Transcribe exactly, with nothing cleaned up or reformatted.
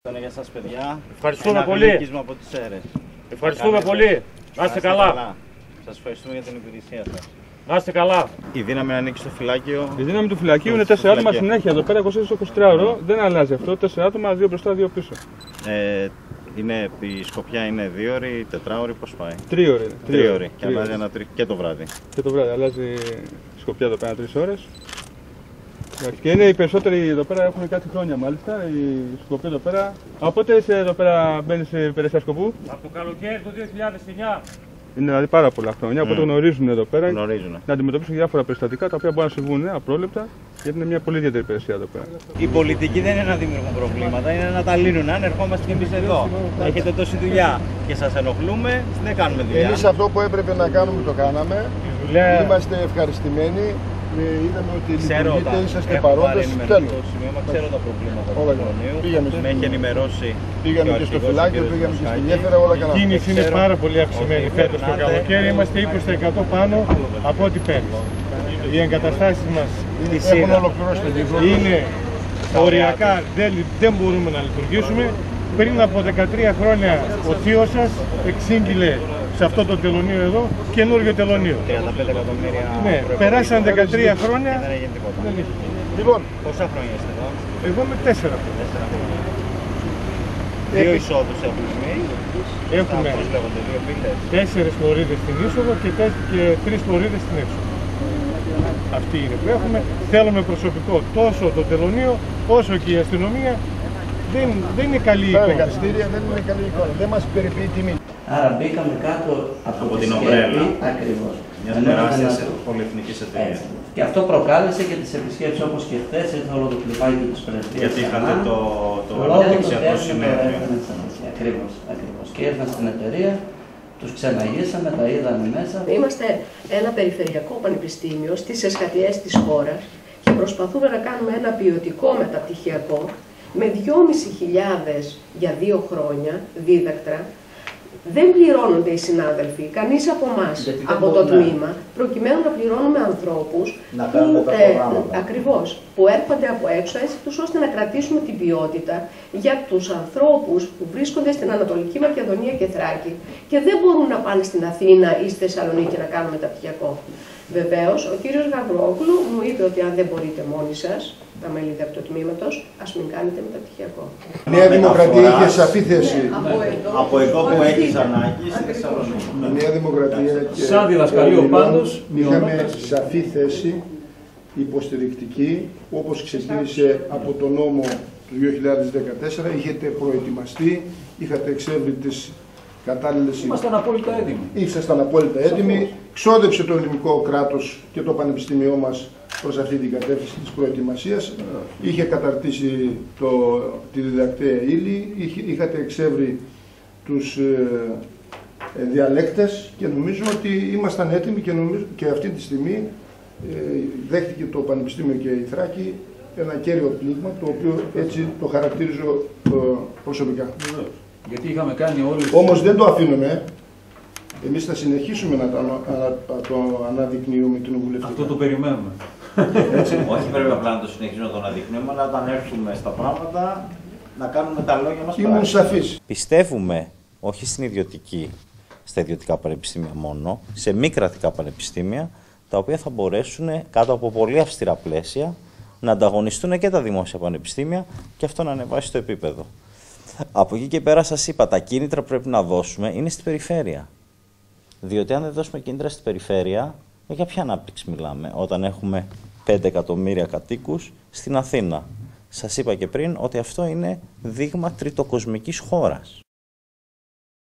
Είναι για σας, παιδιά. Ευχαριστούμε πολύ. Από τις αίρες. Ευχαριστούμε πολύ. Να είστε καλά. καλά. Σας ευχαριστούμε για την υπηρεσία σας. Να είστε καλά. Η δύναμη να ανοίξει το φυλάκιο. Η δύναμη του φυλακίου είναι τέσσερα άτομα συνέχεια. Εδώ πέρα είκοσι είκοσι τρία ώρο. Δεν αλλάζει αυτό. Τέσσερα άτομα, δύο μπροστά, δύο πίσω. Ε, είναι, η σκοπιά είναι δύο ώρες, τετράωρη, πώς πάει. Τρίωρη. Τρίωρη. Και αλλάζει ένα τρι... και το βράδυ. Και το βράδυ αλλάζει η σκοπιά εδώ πέρα τρεις ώρες. Και είναι οι περισσότεροι εδώ πέρα έχουν κάτι χρόνια μάλιστα. Η σκοπιά εδώ πέρα. Από πότε είσαι εδώ πέρα, μπαίνεις σε υπηρεσία σκοπού? Από το καλοκαίρι του δύο χιλιάδες εννιά. Είναι δηλαδή πάρα πολλά χρόνια, οπότε mm. γνωρίζουν εδώ πέρα γνωρίζουν. να αντιμετωπίσουν διάφορα περιστατικά τα οποία μπορούν να συμβούν απρόλεπτα, γιατί είναι μια πολύ ιδιαίτερη υπηρεσία εδώ πέρα. Οι πολιτικοί δεν είναι να δημιουργούν προβλήματα, είναι να τα λύνουν. Αν ερχόμαστε κι εμείς εδώ, έχετε τόση δουλειά και σας ενοχλούμε, δεν κάνουμε δουλειά. Εμείς αυτό που έπρεπε να κάνουμε το κάναμε. Δουλειά... Είμαστε ευχαριστημένοι. Είδαμε ότι λειτουργείτε, είσαστε παρόντες. Ξέρω τα προβλήματα του Τελωνίου. Με έχει ενημερώσει. Πήγαμε και στο φυλάκιο, πήγαμε και στη γέφυρα, όλα καλά. Η κίνηση είναι πάρα πολύ αυξημένη φέτος το καλοκαίρι. Είμαστε είκοσι τοις εκατό πάνω από ό,τι πέρυσι. Οι εγκαταστάσεις μας έχουν ολοκληρώσει το γύρο. Είναι οριακά, δεν, δεν μπορούμε να λειτουργήσουμε. Πριν από δεκατρία χρόνια ο θείος σας εξήγηλε σε αυτό το τελωνίο εδώ καινούργιο τελωνίο. τριάντα πέντε εκατομμύρια. Ναι, περάσαν δεκατρία χρόνια. Δεν έγινε τίποτα. Δεν είχε. Λοιπόν, πόσα χρόνια είστε εδώ? Εγώ είμαι τέσσερα. Δύο εισόδους έχουμε εμείς. Έχουμε τέσσερις λωρίδες στην είσοδο και, και τρεις λωρίδες στην έξοδο. Αυτή είναι που έχουμε. Θέλουμε προσωπικό τόσο το τελωνίο όσο και η αστυνομία. Δεν, δεν είναι καλή εικόνα. Τα εργαστήρια δεν είναι καλή εικόνα. Δεν μας περιποιεί τιμή. Άρα μπήκαμε κάτω από, από τη την ομπρέλα. Ακριβώς. Μια τεράστια πολυεθνικής εταιρείας. Και αυτό προκάλεσε και τις επισκέψεις όπως και χθες, ήρθε όλο το κλειπάκι της πρεσβείας. Γιατί είχατε το, το αναπτυξιακό συνέδριο. Ακριβώς, ακριβώς. Και ήρθαν στην εταιρεία, τους ξεναγήσαμε, τα είδαμε μέσα. Είμαστε ένα περιφερειακό πανεπιστήμιο στις εσχατιές της χώρας και προσπαθούμε να κάνουμε ένα ποιοτικό μεταπτυχιακό με δυόμισι χιλιάδες για δύο χρόνια δίδακτρα. Δεν πληρώνονται οι συνάδελφοι, κανείς από εμάς, από το τμήμα, προκειμένου να πληρώνουμε ανθρώπους να που, ε, ακριβώς, που έρχονται από έξω, έτσι τους ώστε να κρατήσουμε την ποιότητα για τους ανθρώπους που βρίσκονται στην Ανατολική Μακεδονία και Θράκη και δεν μπορούν να πάνε στην Αθήνα ή στη Θεσσαλονίκη να κάνουν μεταπτυχιακό. Βεβαίως, ο κύριος Γαβρόγλου μου είπε ότι αν δεν μπορείτε μόνοι σας, τα μέλη του τμήματος, ας μην κάνετε μεταπτυχιακό. Η Νέα Δημοκρατία είχε σαφή θέση. Από εδώ που έχεις ανάγκη στη Θεσσαλονίκη. Η Νέα Δημοκρατία και σαν διδασκαλείο πάντως είχαμε σαφή θέση υποστηρικτική, όπως ξεκίνησε από τον νόμο του δύο χιλιάδες δεκατέσσερα, είχατε προετοιμαστεί, είχατε εξεύρει τις κατάλληλες... Ήμασταν απόλυτα έτοιμοι. Ήσασταν απόλυτα έτοιμοι. Ξόδεψε το ελληνικό κράτος και το πανεπιστήμιό μας προς αυτή την κατεύθυνση της προετοιμασίας. Είχε καταρτήσει το, τη διδακτέα ύλη, είχε, είχατε εξεύρει τους ε, ε, διαλέκτες και νομίζω ότι ήμασταν έτοιμοι και, νομίζω, και αυτή τη στιγμή ε, δέχτηκε το Πανεπιστήμιο και η Θράκη ένα κέριο πλήγμα, το οποίο έτσι το χαρακτήριζω ε, προσωπικά. Γιατί είχαμε κάνει όλες... Όμως δεν το αφήνουμε. Εμείς θα συνεχίσουμε να το, να το αναδεικνύουμε κοινοβουλευτικά. Αυτό το περιμένουμε. Όχι πρέπει απλά να το συνεχίσουμε να το αναδεικνύουμε, αλλά όταν έρθουμε στα πράγματα να κάνουμε τα λόγια μας πράξη. Ήμουν σαφής. Πιστεύουμε όχι στην ιδιωτική, στα ιδιωτικά πανεπιστήμια μόνο, σε μη κρατικά πανεπιστήμια, τα οποία θα μπορέσουν κάτω από πολύ αυστηρά πλαίσια να ανταγωνιστούν και τα δημόσια πανεπιστήμια και αυτό να ανεβάσει το επίπεδο. Από εκεί και πέρα σας είπα, τα κίνητρα που πρέπει να δώσουμε είναι στην περιφέρεια. Διότι αν δεν δώσουμε κίνητρα στην περιφέρεια, για ποια ανάπτυξη μιλάμε όταν έχουμε πέντε εκατομμύρια κατοίκους στην Αθήνα. Σας είπα και πριν ότι αυτό είναι δείγμα τριτοκοσμικής χώρας.